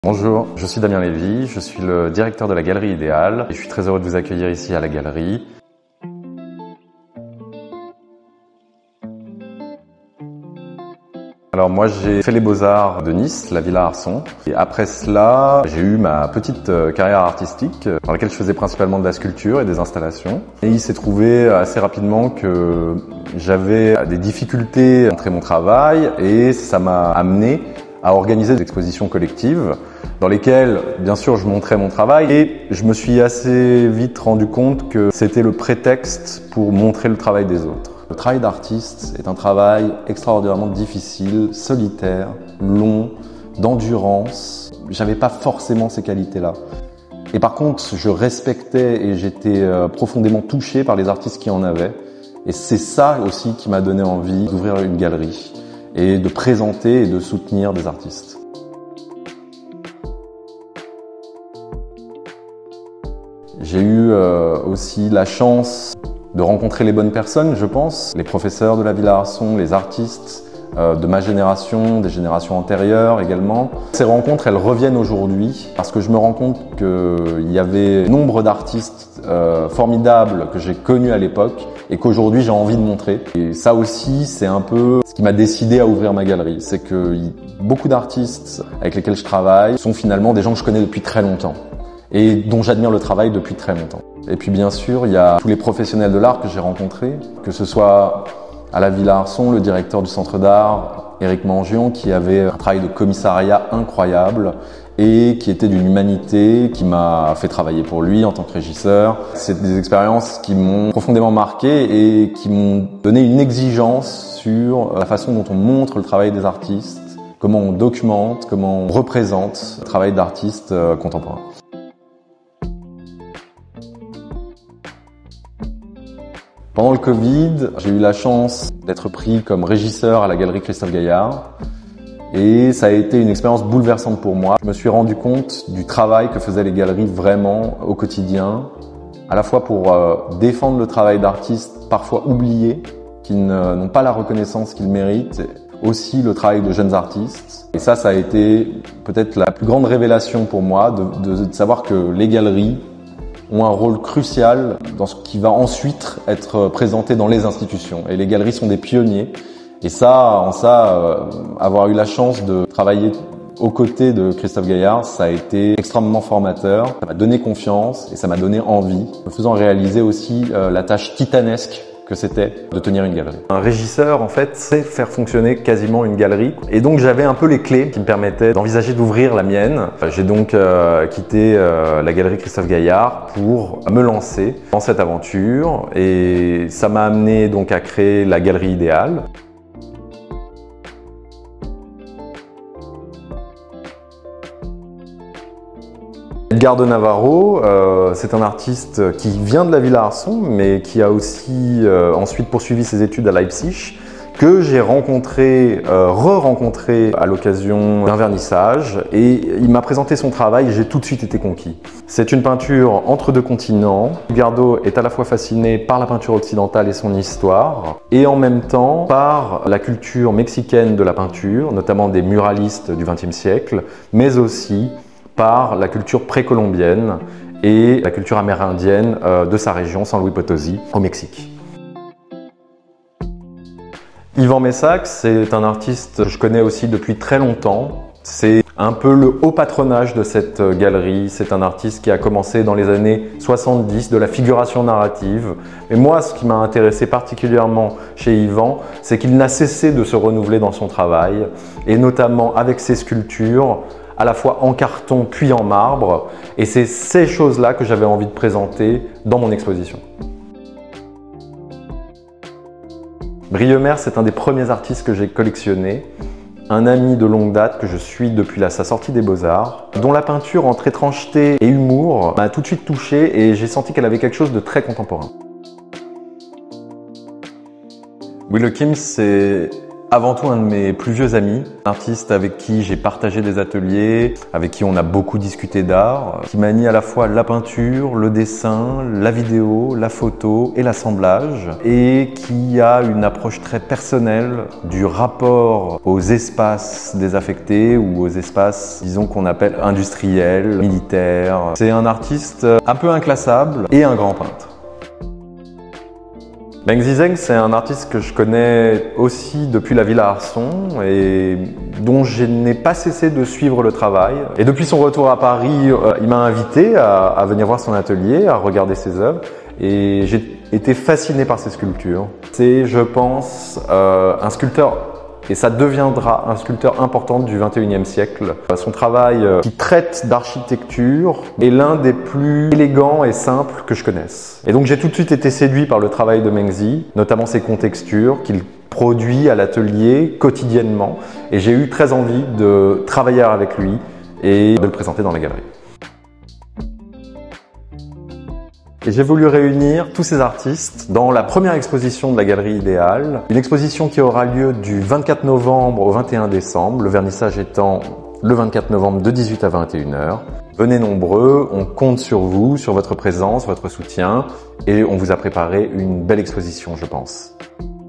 Bonjour, je suis Damien Lévy, je suis le directeur de la Galerie Idéal et je suis très heureux de vous accueillir ici à la galerie. Alors moi j'ai fait les Beaux-Arts de Nice, la Villa Arson, et après cela j'ai eu ma petite carrière artistique dans laquelle je faisais principalement de la sculpture et des installations. Et il s'est trouvé assez rapidement que j'avais des difficultés à montrer mon travail et ça m'a amené à organiser des expositions collectives dans lesquelles, bien sûr, je montrais mon travail et je me suis assez vite rendu compte que c'était le prétexte pour montrer le travail des autres. Le travail d'artiste est un travail extraordinairement difficile, solitaire, long, d'endurance. J'avais pas forcément ces qualités-là. Et par contre, je respectais et j'étais profondément touché par les artistes qui en avaient. Et c'est ça aussi qui m'a donné envie d'ouvrir une galerie et de présenter et de soutenir des artistes. J'ai eu aussi la chance de rencontrer les bonnes personnes, je pense, les professeurs de la Villa Arson, les artistes de ma génération, des générations antérieures également. Ces rencontres, elles reviennent aujourd'hui parce que je me rends compte qu'il y avait nombre d'artistes formidables que j'ai connus à l'époque et qu'aujourd'hui j'ai envie de montrer. Et ça aussi, c'est un peu ce qui m'a décidé à ouvrir ma galerie. C'est que beaucoup d'artistes avec lesquels je travaille sont finalement des gens que je connais depuis très longtemps et dont j'admire le travail depuis très longtemps. Et puis bien sûr, il y a tous les professionnels de l'art que j'ai rencontrés, que ce soit à la Villa Arson, le directeur du centre d'art, Éric Mangion, qui avait un travail de commissariat incroyable et qui était d'une humanité, qui m'a fait travailler pour lui en tant que régisseur. C'est des expériences qui m'ont profondément marqué et qui m'ont donné une exigence sur la façon dont on montre le travail des artistes, comment on documente, comment on représente le travail d'artistes contemporains. Pendant le Covid, j'ai eu la chance d'être pris comme régisseur à la galerie Christophe Gaillard et ça a été une expérience bouleversante pour moi. Je me suis rendu compte du travail que faisaient les galeries vraiment au quotidien, à la fois pour défendre le travail d'artistes parfois oubliés, qui n'ont pas la reconnaissance qu'ils méritent, aussi le travail de jeunes artistes. Et ça a été peut-être la plus grande révélation pour moi de savoir que les galeries ont un rôle crucial dans ce qui va ensuite être présenté dans les institutions. Et les galeries sont des pionniers. Et avoir eu la chance de travailler aux côtés de Christophe Gaillard, ça a été extrêmement formateur. Ça m'a donné confiance et ça m'a donné envie, me faisant réaliser aussi la tâche titanesque que c'était de tenir une galerie. Un régisseur, en fait, sait faire fonctionner quasiment une galerie. Et donc, j'avais un peu les clés qui me permettaient d'envisager d'ouvrir la mienne. J'ai donc quitté la galerie Christophe Gaillard pour me lancer dans cette aventure. Et ça m'a amené donc à créer la Galerie Idéal. Edgar de Navarro, c'est un artiste qui vient de la Villa Arson, mais qui a aussi ensuite poursuivi ses études à Leipzig, que j'ai rencontré, re-rencontré à l'occasion d'un vernissage, et il m'a présenté son travail et j'ai tout de suite été conquis. C'est une peinture entre deux continents. Edgardo est à la fois fasciné par la peinture occidentale et son histoire, et en même temps par la culture mexicaine de la peinture, notamment des muralistes du XXe siècle, mais aussi par la culture précolombienne et la culture amérindienne de sa région, San Luis Potosí, au Mexique. Yvan Messac, c'est un artiste que je connais aussi depuis très longtemps. C'est un peu le haut patronage de cette galerie. C'est un artiste qui a commencé dans les années 70 de la figuration narrative. Et moi, ce qui m'a intéressé particulièrement chez Yvan, c'est qu'il n'a cessé de se renouveler dans son travail, et notamment avec ses sculptures, à la fois en carton puis en marbre, et c'est ces choses-là que j'avais envie de présenter dans mon exposition. Briemer, c'est un des premiers artistes que j'ai collectionné, un ami de longue date que je suis depuis sa sortie des Beaux-Arts, dont la peinture entre étrangeté et humour m'a tout de suite touché et j'ai senti qu'elle avait quelque chose de très contemporain. Will Hawkins, c'est Avant tout un de mes plus vieux amis, un artiste avec qui j'ai partagé des ateliers, avec qui on a beaucoup discuté d'art, qui manie à la fois la peinture, le dessin, la vidéo, la photo et l'assemblage, et qui a une approche très personnelle du rapport aux espaces désaffectés ou aux espaces, disons qu'on appelle industriels, militaires. C'est un artiste un peu inclassable et un grand peintre. Meng Zizeng, c'est un artiste que je connais aussi depuis la Villa Arson et dont je n'ai pas cessé de suivre le travail. Et depuis son retour à Paris, il m'a invité à venir voir son atelier, à regarder ses œuvres, et j'ai été fasciné par ses sculptures. C'est, je pense, un sculpteur, et ça deviendra un sculpteur important du XXIe siècle. Son travail qui traite d'architecture est l'un des plus élégants et simples que je connaisse. Et donc j'ai tout de suite été séduit par le travail de Meng Zi, notamment ses contextures qu'il produit à l'atelier quotidiennement. Et j'ai eu très envie de travailler avec lui et de le présenter dans la galerie. Et j'ai voulu réunir tous ces artistes dans la première exposition de la Galerie Idéale. Une exposition qui aura lieu du 24 novembre au 21 décembre, le vernissage étant le 24 novembre de 18 à 21h. Venez nombreux, on compte sur vous, sur votre présence, votre soutien, et on vous a préparé une belle exposition, je pense.